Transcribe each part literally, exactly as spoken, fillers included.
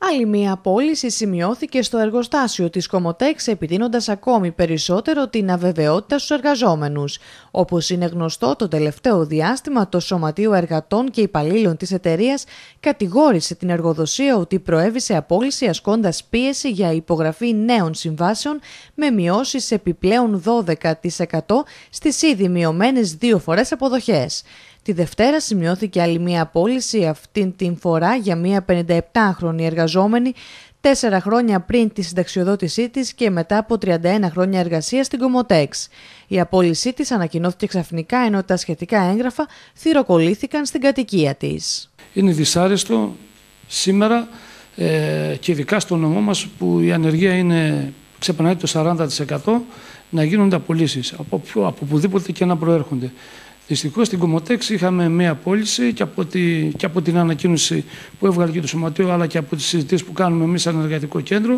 Άλλη μία απόλυση σημειώθηκε στο εργοστάσιο της Κομοτέξ, επιτείνοντας ακόμη περισσότερο την αβεβαιότητα στους εργαζόμενους. Όπως είναι γνωστό, το τελευταίο διάστημα το Σωματείο Εργατών και Υπαλλήλων της εταιρείας κατηγόρησε την εργοδοσία ότι προέβησε απόλυση ασκώντας πίεση για υπογραφή νέων συμβάσεων με μειώσεις επιπλέον δώδεκα τοις εκατό στις ήδη μειωμένες δύο φορές αποδοχές. Τη Δευτέρα σημειώθηκε άλλη μία απόλυση, αυτήν την φορά για μία πενηνταεπτάχρονη εργαζόμενη, τέσσερα χρόνια πριν τη συνταξιοδότησή της και μετά από τριάντα ένα χρόνια εργασίας στην Κομοτέξ. Η απόλυσή της ανακοινώθηκε ξαφνικά, ενώ τα σχετικά έγγραφα θυροκολλήθηκαν στην κατοικία της. Είναι δυσάρεστο σήμερα ε, και ειδικά στο νομό μας που η ανεργία είναι, ξεπερνάει το σαράντα τοις εκατό, να γίνονται απολύσεις από, από οπουδήποτε και να προέρχονται. Δυστυχώς στην Κομοτέξ είχαμε μία απόλυση και από, τη, και από την ανακοίνωση που έβγαλε και το Σωματείο, αλλά και από τις συζητήσεις που κάνουμε εμείς σαν εργατικό κέντρο.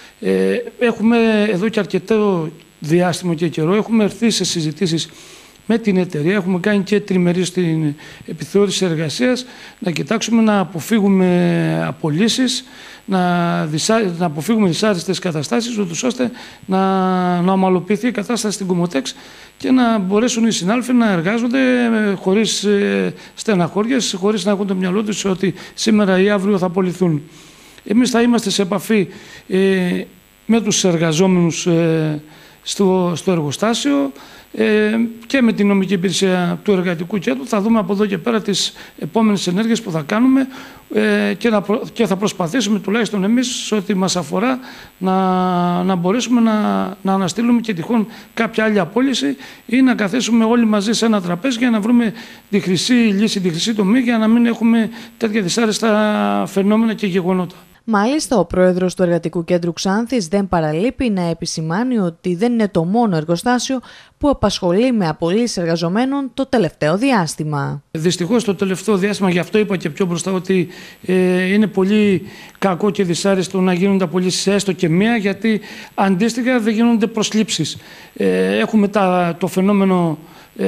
Ε, έχουμε εδώ και αρκετό διάστημα και καιρό, έχουμε έρθει σε συζητήσεις με την εταιρεία, έχουμε κάνει και τριμερή στην επιθεώρηση εργασίας, να κοιτάξουμε να αποφύγουμε απολύσεις, να, δυσά, να αποφύγουμε δυσάρεστες καταστάσεις, ούτως ώστε να, να ομαλοποιηθεί η κατάσταση στην Κομοτέξ και να μπορέσουν οι συνάδελφοι να εργάζονται χωρίς ε, στεναχώριες, χωρίς να έχουν το μυαλό τους ότι σήμερα ή αύριο θα απολυθούν. Εμείς θα είμαστε σε επαφή ε, με τους εργαζόμενους ε, στο, στο εργοστάσιο ε, και με την νομική υπηρεσία του εργατικού κέντρου. Θα δούμε από εδώ και πέρα τις επόμενες ενέργειες που θα κάνουμε ε, και, να προ, και θα προσπαθήσουμε τουλάχιστον εμείς ό,τι μας αφορά να, να μπορέσουμε να, να αναστείλουμε και τυχόν κάποια άλλη απόλυση ή να καθίσουμε όλοι μαζί σε ένα τραπέζι για να βρούμε τη χρυσή λύση, τη χρυσή τομή, για να μην έχουμε τέτοια δυσάρεστα φαινόμενα και γεγονότα. Μάλιστα, ο πρόεδρος του Εργατικού Κέντρου Ξάνθης δεν παραλείπει να επισημάνει ότι δεν είναι το μόνο εργοστάσιο που απασχολεί με απολύσεις εργαζομένων το τελευταίο διάστημα. Δυστυχώς το τελευταίο διάστημα, γι' αυτό είπα και πιο μπροστά, ότι ε, είναι πολύ κακό και δυσάρεστο να γίνονται απολύσεις έστω και μία, γιατί αντίστοιχα δεν γίνονται προσλήψεις. Ε, έχουμε τα, το φαινόμενο ε,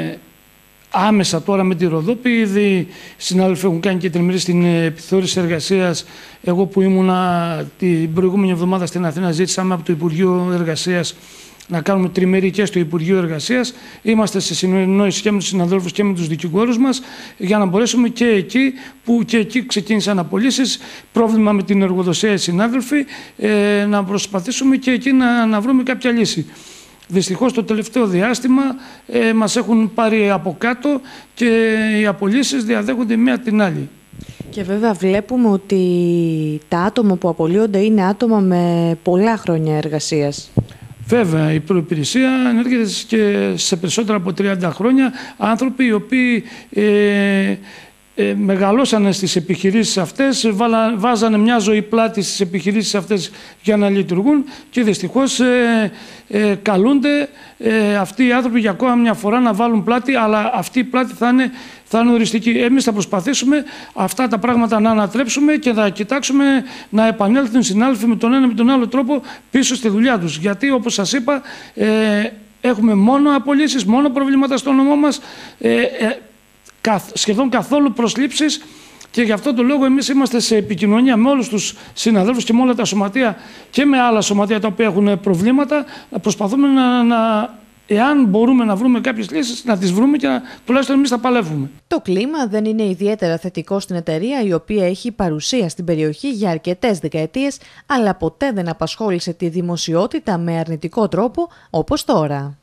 άμεσα τώρα με τη Ροδόπη. Ήδη συνάδελφοι έχουν κάνει και τριμερή στην επιθεώρηση εργασίας. Εγώ που ήμουνα την προηγούμενη εβδομάδα στην Αθήνα, ζήτησαμε από το Υπουργείο Εργασίας να κάνουμε τριμερή και στο Υπουργείο Εργασίας. Είμαστε σε συνεννόηση και με τους συναδέλφους και με τους δικηγόρους μας, για να μπορέσουμε και εκεί, που και εκεί ξεκίνησαν απολύσεις, πρόβλημα με την εργοδοσία οι συνάδελφοι, ε, να προσπαθήσουμε και εκεί να, να βρούμε κάποια λύση. Δυστυχώς το τελευταίο διάστημα ε, μας έχουν πάρει από κάτω και οι απολύσεις διαδέχονται μία την άλλη. Και βέβαια βλέπουμε ότι τα άτομα που απολύονται είναι άτομα με πολλά χρόνια εργασίας. Βέβαια, η προϋπηρεσία ενέργειται και σε περισσότερα από τριάντα χρόνια, άνθρωποι οι οποίοι ε, Ε, μεγαλώσανε στις επιχειρήσεις αυτές, βάλα, βάζανε μια ζωή πλάτη στις επιχειρήσεις αυτές για να λειτουργούν και δυστυχώς ε, ε, καλούνται ε, αυτοί οι άνθρωποι για ακόμα μια φορά να βάλουν πλάτη, αλλά αυτή η πλάτη θα είναι, θα είναι οριστική. Εμείς θα προσπαθήσουμε αυτά τα πράγματα να ανατρέψουμε και θα κοιτάξουμε να επανέλθουν οι συνάδελφοι με τον ένα με τον άλλο τρόπο πίσω στη δουλειά τους. Γιατί, όπως σας είπα, ε, έχουμε μόνο απολύσεις, μόνο προβλήματα στο νομό μας, ε, ε, σχεδόν καθόλου προσλήψεις, και γι' αυτό το λόγο εμείς είμαστε σε επικοινωνία με όλους τους συναδέλφους και με όλα τα σωματεία και με άλλα σωματεία τα οποία έχουν προβλήματα. Προσπαθούμε να, να εάν μπορούμε να βρούμε κάποιες λύσεις, να τις βρούμε και να, τουλάχιστον εμείς θα παλεύουμε. Το κλίμα δεν είναι ιδιαίτερα θετικό στην εταιρεία, η οποία έχει παρουσία στην περιοχή για αρκετές δεκαετίες, αλλά ποτέ δεν απασχόλησε τη δημοσιότητα με αρνητικό τρόπο όπως τώρα.